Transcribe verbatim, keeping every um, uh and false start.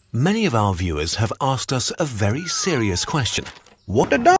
Many of our viewers have asked us a very serious question. What The